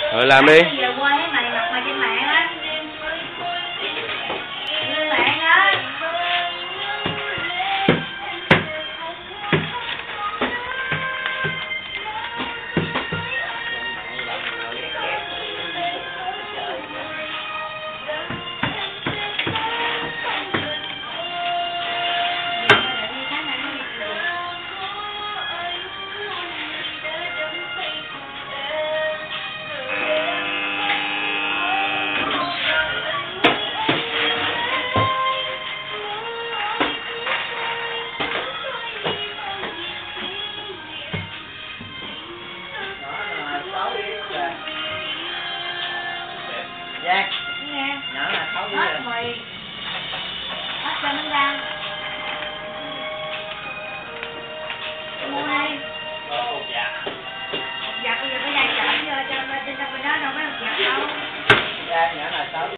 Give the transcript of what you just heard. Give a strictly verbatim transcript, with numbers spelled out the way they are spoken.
Rồi làm đi. Giờ quay thấy mày mặt mày trên mạng á. Lên mạng á. Giang, Nghe. nhỏ là sáu Hết mươi mười. Hết cho nó ra. Mua đi. Giặt bây giờ phải ra chợ chứ cho trên đâu bên đó đâu có được giặt đâu. Giang, nhỏ là sáu